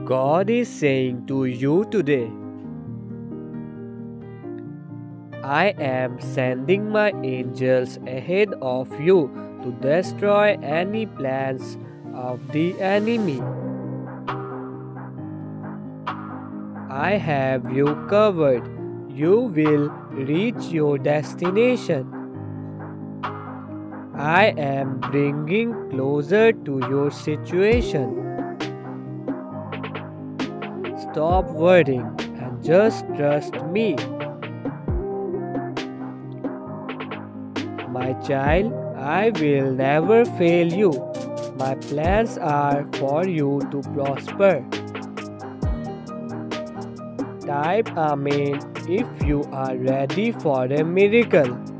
God is saying to you today, I am sending my angels ahead of you to destroy any plans of the enemy. I have you covered. You will reach your destination. I am bringing closer to your situation. Stop worrying and just trust me. My child, I will never fail you. My plans are for you to prosper. Type Amen if you are ready for a miracle.